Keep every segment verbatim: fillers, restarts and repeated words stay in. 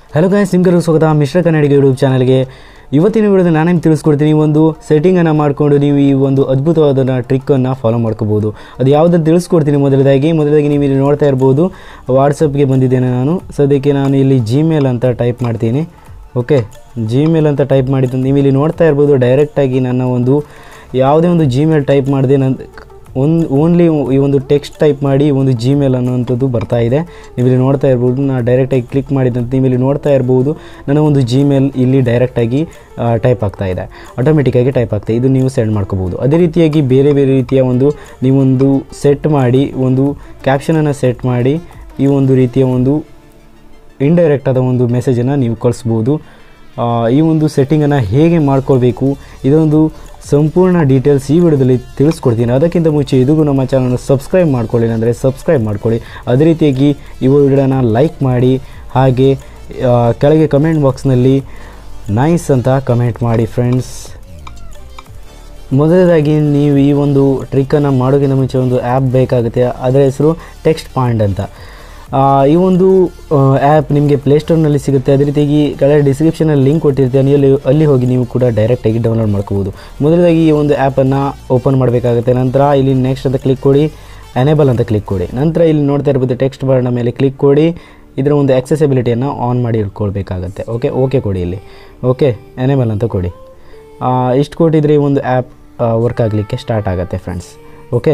Hello guys, ನಿಮಗೆಲ್ಲರಿಗೂ ಸ್ವಾಗತ ಮಿಶ್ರ ಕನ್ನಡಿಗ YouTube ಚಾನಲ್ಗೆ. ಇವತ್ತಿನ ವಿಡಿಯೋದಲ್ಲಿ ನಾನು ನಿಮ್ಗೆ ತಿಳಿಸ್ಕೊಡ್ತೀನಿ. ಒಂದು ಸೆಟ್ಟಿಂಗನ್ನು ಮಾಡಿಕೊಂಡು ನೀವು ಈ ಒಂದು ಅದ್ಭುತವಾದ ಟ್ರಿಕ್ಕನ್ನು ಫಾಲೋ ಮಾಡ್ಕೋಬೋದು. ಅದು ಯಾವುದಂತ ತಿಳಿಸ್ಕೊಡ್ತೀನಿ. ಮೊದಲದಾಗಿ ಮೊದಲದಾಗಿ ನೀವು ಇಲ್ಲಿ ನೋಡ್ತಾ ಇರ್ಬೋದು, ವಾಟ್ಸಪ್ಗೆ ಬಂದಿದ್ದೇನೆ ನಾನು. ಸದ್ಯಕ್ಕೆ ನಾನು ಇಲ್ಲಿ ಜಿಮೇಲ್ ಅಂತ ಟೈಪ್ ಮಾಡ್ತೀನಿ. ಓಕೆ, ಜಿಮೇಲ್ ಅಂತ ಟೈಪ್ ಮಾಡಿದ್ದು ನೀವು ಇಲ್ಲಿ ನೋಡ್ತಾ ಇರ್ಬೋದು. ಡೈರೆಕ್ಟಾಗಿ ನನ್ನ ಒಂದು ಯಾವುದೇ ಒಂದು ಜಿಮೇಲ್ ಟೈಪ್ ಮಾಡಿದೆ ನನ್ನ ಒಂದು ಓನ್ಲಿ ಈ ಒಂದು ಟೆಕ್ಸ್ಟ್ ಟೈಪ್ ಮಾಡಿ ಒಂದು ಜಿಮೇಲ್ ಅನ್ನೋವಂಥದ್ದು ಬರ್ತಾ ಇದೆ. ನೀವು ಇಲ್ಲಿ ನೋಡ್ತಾ ಇರ್ಬೋದು. ನಾನು ಡೈರೆಕ್ಟಾಗಿ ಕ್ಲಿಕ್ ಮಾಡಿದಂತೆ ನೀವು ಇಲ್ಲಿ ನೋಡ್ತಾ ಇರ್ಬೋದು, ನನ್ನ ಒಂದು ಜಿಮೇಲ್ ಇಲ್ಲಿ ಡೈರೆಕ್ಟಾಗಿ ಟೈಪ್ ಆಗ್ತಾ ಇದೆ, ಆಟೋಮೆಟಿಕ್ಕಾಗಿ ಟೈಪ್ ಆಗ್ತಾಯಿದೆ. ಇದು ನೀವು ಸೆಂಡ್ ಮಾಡ್ಕೋಬೋದು. ಅದೇ ರೀತಿಯಾಗಿ ಬೇರೆ ಬೇರೆ ರೀತಿಯ ಒಂದು ನೀವೊಂದು ಸೆಟ್ ಮಾಡಿ ಒಂದು ಕ್ಯಾಪ್ಷನನ್ನು ಸೆಟ್ ಮಾಡಿ ಈ ಒಂದು ರೀತಿಯ ಒಂದು ಇಂಡೈರೆಕ್ಟ್ ಆದ ಒಂದು ಮೆಸೇಜನ್ನು ನೀವು ಕಳಿಸ್ಬೋದು. ಈ ಒಂದು ಸೆಟ್ಟಿಂಗನ್ನು ಹೇಗೆ ಮಾಡ್ಕೊಳ್ಬೇಕು ಇದೊಂದು ಸಂಪೂರ್ಣ ಡೀಟೇಲ್ಸ್ ಈ ವಿಡಿಯೋದಲ್ಲಿ ತಿಳಿಸ್ಕೊಡ್ತೀನಿ. ಅದಕ್ಕಿಂತ ಮುಂಚೆ ಇದಕ್ಕೂ ನಮ್ಮ ಚಾನಲ್ನ ಸಬ್ಸ್ಕ್ರೈಬ್ ಮಾಡ್ಕೊಳ್ಳಿ ಅಂದರೆ ಸಬ್ಸ್ಕ್ರೈಬ್ ಮಾಡ್ಕೊಳ್ಳಿ. ಅದೇ ರೀತಿಯಾಗಿ ಈ ವಿಡಿಯೋನ ಲೈಕ್ ಮಾಡಿ, ಹಾಗೆ ಕೆಳಗೆ ಕಮೆಂಟ್ ಬಾಕ್ಸ್ನಲ್ಲಿ ನೈಸ್ ಅಂತ ಕಮೆಂಟ್ ಮಾಡಿ ಫ್ರೆಂಡ್ಸ್. ಮೊದಲದಾಗಿ ನೀವು ಈ ಒಂದು ಟ್ರಿಕ್ಕನ್ನು ಮಾಡೋಕ್ಕಿಂತ ಮುಂಚೆ ಒಂದು ಆ್ಯಪ್ ಬೇಕಾಗುತ್ತೆ. ಅದರ ಹೆಸರು ಟೆಕ್ಸ್ಟ್ ಪಾಯಿಂಟ್ ಅಂತ. ಈ ಒಂದು ಆ್ಯಪ್ ನಿಮಗೆ ಪ್ಲೇಸ್ಟೋರ್ನಲ್ಲಿ ಸಿಗುತ್ತೆ. ಅದೇ ರೀತಿಯಾಗಿ ಕೆಳಗೆ ಡಿಸ್ಕ್ರಿಪ್ಷನಲ್ಲಿ ಲಿಂಕ್ ಕೊಟ್ಟಿರ್ತೀನಿ, ಅಲ್ಲಿ ಅಲ್ಲಿ ಹೋಗಿ ನೀವು ಕೂಡ ಡೈರೆಕ್ಟಾಗಿ ಡೌನ್ಲೋಡ್ ಮಾಡ್ಕೋಬೋದು. ಮೊದಲದಾಗಿ ಈ ಒಂದು ಆ್ಯಪನ್ನು ಓಪನ್ ಮಾಡಬೇಕಾಗುತ್ತೆ. ನಂತರ ಇಲ್ಲಿ ನೆಕ್ಸ್ಟ್ ಅಂತ ಕ್ಲಿಕ್ ಕೊಡಿ, ಎನೇಬಲ್ ಅಂತ ಕ್ಲಿಕ್ ಕೊಡಿ. ನಂತರ ಇಲ್ಲಿ ನೋಡ್ತಾ ಇರ್ಬೋದು ಟೆಕ್ಸ್ಟ್ ಬಾರ್ನ ಮೇಲೆ ಕ್ಲಿಕ್ ಕೊಡಿ. ಇದರ ಒಂದು ಆಕ್ಸೆಸಿಬಿಲಿಟಿಯನ್ನು ಆನ್ ಮಾಡಿ ಇಟ್ಕೊಳ್ಬೇಕಾಗತ್ತೆ. ಓಕೆ ಓಕೆ ಕೊಡಿ, ಇಲ್ಲಿ ಓಕೆ ಎನೇಬಲ್ ಅಂತ ಕೊಡಿ. ಇಷ್ಟು ಕೊಟ್ಟಿದ್ರೆ ಈ ಒಂದು ಆ್ಯಪ್ ವರ್ಕ್ ಆಗಲಿಕ್ಕೆ ಸ್ಟಾರ್ಟ್ ಆಗುತ್ತೆ ಫ್ರೆಂಡ್ಸ್. ಓಕೆ,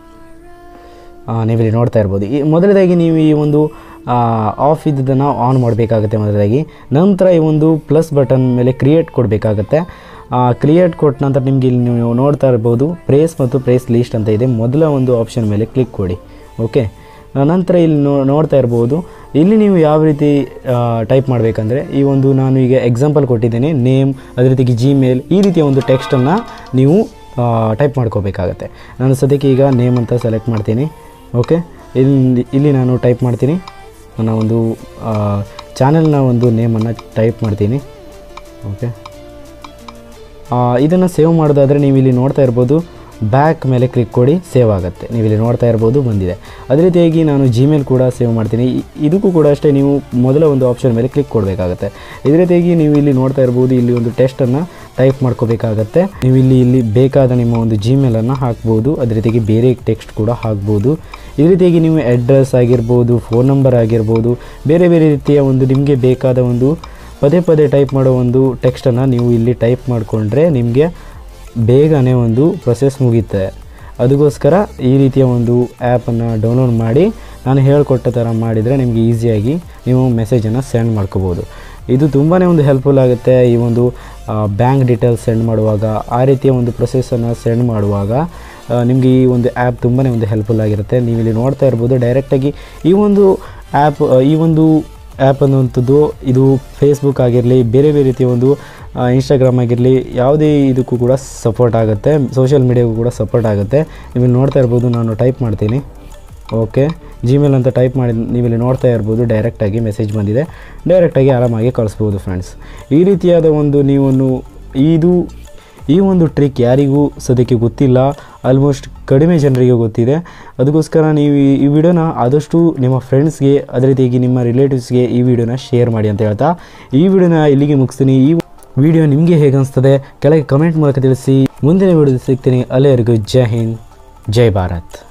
ನೀವಿಲ್ಲಿ ನೋಡ್ತಾ ಇರ್ಬೋದು. ಈ ಮೊದಲದಾಗಿ ನೀವು ಈ ಒಂದು ಆಫ್ ಇದ್ದನ್ನು ಆನ್ ಮಾಡಬೇಕಾಗುತ್ತೆ ಮೊದಲದಾಗಿ. ನಂತರ ಈ ಒಂದು ಪ್ಲಸ್ ಬಟನ್ ಮೇಲೆ ಕ್ರಿಯೇಟ್ ಕೊಡಬೇಕಾಗತ್ತೆ. ಕ್ರಿಯೇಟ್ ಕೊಟ್ಟ ನಂತರ ನಿಮಗೆ ಇಲ್ಲಿ ನೀವು ನೋಡ್ತಾ ಇರ್ಬೋದು ಪ್ರೇಸ್ ಮತ್ತು ಪ್ರೇಸ್ ಲೀಸ್ಟ್ ಅಂತ ಇದೆ. ಮೊದಲ ಒಂದು ಆಪ್ಷನ್ ಮೇಲೆ ಕ್ಲಿಕ್ ಕೊಡಿ. ಓಕೆ, ನಂತರ ಇಲ್ಲಿ ನೋ ನೋಡ್ತಾ ಇರ್ಬೋದು ಇಲ್ಲಿ ನೀವು ಯಾವ ರೀತಿ ಟೈಪ್ ಮಾಡಬೇಕಂದ್ರೆ ಈ ಒಂದು ನಾನು ಈಗ ಎಕ್ಸಾಂಪಲ್ ಕೊಟ್ಟಿದ್ದೇನೆ, ನೇಮ್, ಅದೇ ರೀತಿಯಾಗಿ ಜಿಮೇಲ್, ಈ ರೀತಿಯ ಒಂದು ಟೆಕ್ಸ್ಟನ್ನು ನೀವು ಟೈಪ್ ಮಾಡ್ಕೋಬೇಕಾಗತ್ತೆ. ನಾನು ಸದ್ಯಕ್ಕೆ ಈಗ ನೇಮ್ ಅಂತ ಸೆಲೆಕ್ಟ್ ಮಾಡ್ತೀನಿ. ಓಕೆ, ಇಲ್ಲಿ ಇಲ್ಲಿ ನಾನು ಟೈಪ್ ಮಾಡ್ತೀನಿ, ನನ್ನ ಒಂದು ಚಾನೆಲ್ನ ಒಂದು ನೇಮನ್ನು ಟೈಪ್ ಮಾಡ್ತೀನಿ. ಓಕೆ, ಇದನ್ನು ಸೇವ್ ಮಾಡೋದಾದರೆ ನೀವು ಇಲ್ಲಿ ನೋಡ್ತಾ ಇರ್ಬೋದು ಬ್ಯಾಕ್ ಮೇಲೆ ಕ್ಲಿಕ್ ಕೊಡಿ, ಸೇವ್ ಆಗುತ್ತೆ. ನೀವು ಇಲ್ಲಿ ನೋಡ್ತಾ ಇರ್ಬೋದು ಬಂದಿದೆ. ಅದೇ ರೀತಿಯಾಗಿ ನಾನು ಜಿಮೇಲ್ ಕೂಡ ಸೇವ್ ಮಾಡ್ತೀನಿ. ಇದಕ್ಕೂ ಕೂಡ ಅಷ್ಟೇ ನೀವು ಮೊದಲ ಒಂದು ಆಪ್ಷನ್ ಮೇಲೆ ಕ್ಲಿಕ್ ಕೊಡಬೇಕಾಗತ್ತೆ. ಇದೇ ರೀತಿಯಾಗಿ ನೀವು ಇಲ್ಲಿ ನೋಡ್ತಾ ಇರ್ಬೋದು ಇಲ್ಲಿ ಒಂದು ಟೆಕ್ಸ್ಟನ್ನು ಟೈಪ್ ಮಾಡ್ಕೋಬೇಕಾಗತ್ತೆ. ನೀವು ಇಲ್ಲಿ ಇಲ್ಲಿ ಬೇಕಾದ ನಿಮ್ಮ ಒಂದು ಜಿಮೇಲನ್ನು ಹಾಕ್ಬೋದು. ಅದೇ ರೀತಿಯಾಗಿ ಬೇರೆ ಟೆಕ್ಸ್ಟ್ ಕೂಡ ಹಾಕ್ಬೋದು. ಇದೇ ರೀತಿಯಾಗಿ ನೀವು ಅಡ್ರೆಸ್ ಆಗಿರ್ಬೋದು, ಫೋನ್ ನಂಬರ್ ಆಗಿರ್ಬೋದು, ಬೇರೆ ಬೇರೆ ರೀತಿಯ ಒಂದು ನಿಮಗೆ ಬೇಕಾದ ಒಂದು ಪದೇ ಪದೇ ಟೈಪ್ ಮಾಡೋ ಒಂದು ಟೆಕ್ಸ್ಟನ್ನು ನೀವು ಇಲ್ಲಿ ಟೈಪ್ ಮಾಡಿಕೊಂಡ್ರೆ ನಿಮಗೆ ಬೇಗನೆ ಒಂದು ಪ್ರೊಸೆಸ್ ಮುಗಿಯುತ್ತೆ. ಅದಕ್ಕೋಸ್ಕರ ಈ ರೀತಿಯ ಒಂದು ಆ್ಯಪನ್ನು ಡೌನ್ಲೋಡ್ ಮಾಡಿ ನಾನು ಹೇಳಿಕೊಟ್ಟ ಥರ ಮಾಡಿದರೆ ನಿಮಗೆ ಈಸಿಯಾಗಿ ನೀವು ಮೆಸೇಜನ್ನು ಸೆಂಡ್ ಮಾಡ್ಕೋಬೋದು. ಇದು ತುಂಬಾ ಒಂದು ಹೆಲ್ಪ್ಫುಲ್ ಆಗುತ್ತೆ. ಈ ಒಂದು ಬ್ಯಾಂಕ್ ಡೀಟೇಲ್ಸ್ ಸೆಂಡ್ ಮಾಡುವಾಗ, ಆ ರೀತಿಯ ಒಂದು ಪ್ರೊಸೆಸನ್ನು ಸೆಂಡ್ ಮಾಡುವಾಗ ನಿಮಗೆ ಈ ಒಂದು ಆ್ಯಪ್ ತುಂಬಾ ಒಂದು ಹೆಲ್ಪ್ಫುಲ್ ಆಗಿರುತ್ತೆ. ನೀವು ಇಲ್ಲಿ ನೋಡ್ತಾ ಇರ್ಬೋದು ಡೈರೆಕ್ಟಾಗಿ ಈ ಒಂದು ಆ್ಯಪ್ ಈ ಒಂದು ಆ್ಯಪ್ ಅನ್ನುವಂಥದ್ದು ಇದು ಫೇಸ್ಬುಕ್ ಆಗಿರಲಿ, ಬೇರೆ ಬೇರೆ ರೀತಿಯ ಒಂದು ಇನ್ಸ್ಟಾಗ್ರಾಮ್ ಆಗಿರಲಿ, ಯಾವುದೇ ಇದಕ್ಕೂ ಕೂಡ ಸಪೋರ್ಟ್ ಆಗುತ್ತೆ. ಸೋಷಿಯಲ್ ಮೀಡಿಯಾಗೂ ಕೂಡ ಸಪೋರ್ಟ್ ಆಗುತ್ತೆ. ನೀವು ನೋಡ್ತಾ ಇರ್ಬೋದು ನಾನು ಟೈಪ್ ಮಾಡ್ತೀನಿ. ಓಕೆ, ಜಿಮೇಲ್ ಅಂತ ಟೈಪ್ ಮಾಡಿ ನೀವಿಲ್ಲಿ ನೋಡ್ತಾ ಇರ್ಬೋದು ಡೈರೆಕ್ಟಾಗಿ ಮೆಸೇಜ್ ಬಂದಿದೆ. ಡೈರೆಕ್ಟಾಗಿ ಆರಾಮಾಗಿ ಕಳಿಸ್ಬೋದು ಫ್ರೆಂಡ್ಸ್. ಈ ರೀತಿಯಾದ ಒಂದು ನೀವು ಇದು ಈ ಒಂದು ಟ್ರಿಕ್ ಯಾರಿಗೂ ಸದ್ಯಕ್ಕೆ ಗೊತ್ತಿಲ್ಲ, ಆಲ್ಮೋಸ್ಟ್ ಕಡಿಮೆ ಜನರಿಗೆ ಗೊತ್ತಿದೆ. ಅದಕ್ಕೋಸ್ಕರ ನೀವು ಈ ವಿಡಿಯೋನ ಆದಷ್ಟು ನಿಮ್ಮ ಫ್ರೆಂಡ್ಸ್ಗೆ, ಅದೇ ರೀತಿಯಾಗಿ ನಿಮ್ಮ ರಿಲೇಟಿವ್ಸ್ಗೆ ಈ ವಿಡಿಯೋನ ಶೇರ್ ಮಾಡಿ ಅಂತ ಹೇಳ್ತಾ ಈ ವಿಡಿಯೋನ ಇಲ್ಲಿಗೆ ಮುಗಿಸ್ತೀನಿ. ಈ ವಿಡಿಯೋ ನಿಮಗೆ ಹೇಗೆ ಅನಿಸ್ತದೆ ಕೆಳಗೆ ಕಮೆಂಟ್ ಮೂಲಕ ತಿಳಿಸಿ. ಮುಂದಿನ ವಿಡಿಯೋದಲ್ಲಿ ಸಿಗ್ತೀನಿ. ಅಲ್ಲಿವರೆಗೂ ಜೈ ಹಿಂದ್, ಜೈ ಭಾರತ್.